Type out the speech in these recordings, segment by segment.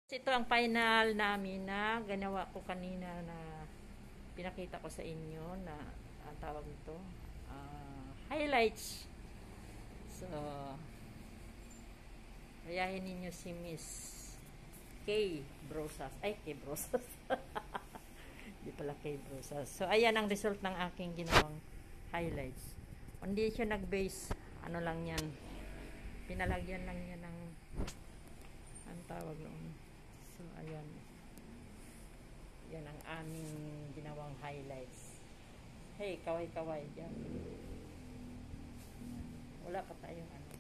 Ito ang final namin na ginawa ko kanina na pinakita ko sa inyo na tawag nito highlights. So gayahin ninyo si Miss K. Brosas. Ay, K. Brosas. Di pala K. Brosas. So ayan ang result ng aking ginawang highlights. Hindi siya nag-base. Ano lang yan. Pinalagyan lang yan ng ang tawag noon. So, ayan. Yan ang aming ginawang highlights. Hey, kaway-kaway dyan. Wala pa tayong ano.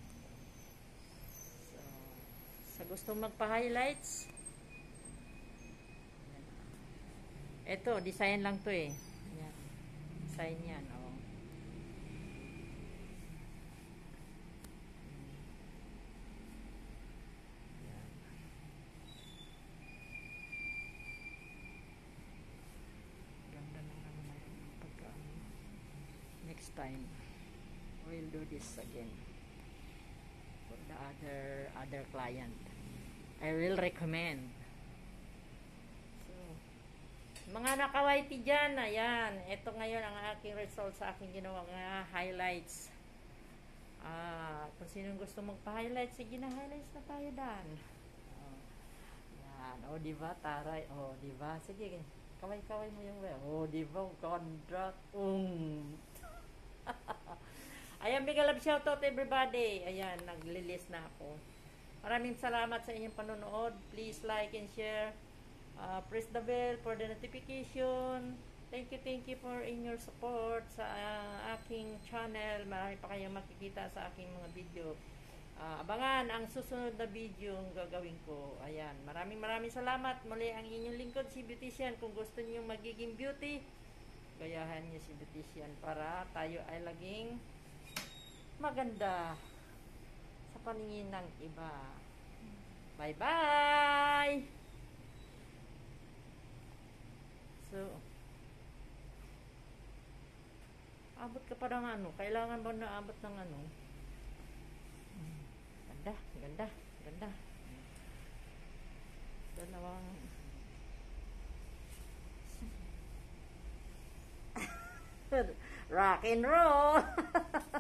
So, sa gusto magpa-highlights, ito, design lang to eh. Yan. Design yan, oh. Next time we'll do this again for the other client. I will recommend. So, mga nakawaiti dyan, ayan, ito ngayon ang aking result sa aking ginawang highlights. Kung sinong gusto magpa-highlights, sige na, highlights na tayo dan. Yan, o diba, taray, o diba, sige, kaway-kaway mo yung o diba, contract, Ayan, big love shoutout everybody. Ayan, naglilist na ako. Maraming salamat sa inyong panonood. Please like and share. Press the bell for the notification. Thank you for in your support sa aking channel. Marami pa kayong makikita sa aking mga video. Abangan ang susunod na video ang gagawin ko. Ayan, maraming salamat. Muli ang inyong lingkod, si Beautician. Kung gusto niyo magiging beauty, gayahan niyo si Beautician para tayo ay laging maganda sa paningin ng iba. Bye-bye! So, abot ka pa ng ano? Kailangan ba naabot ng ano? Ganda. Dalawang rock and roll.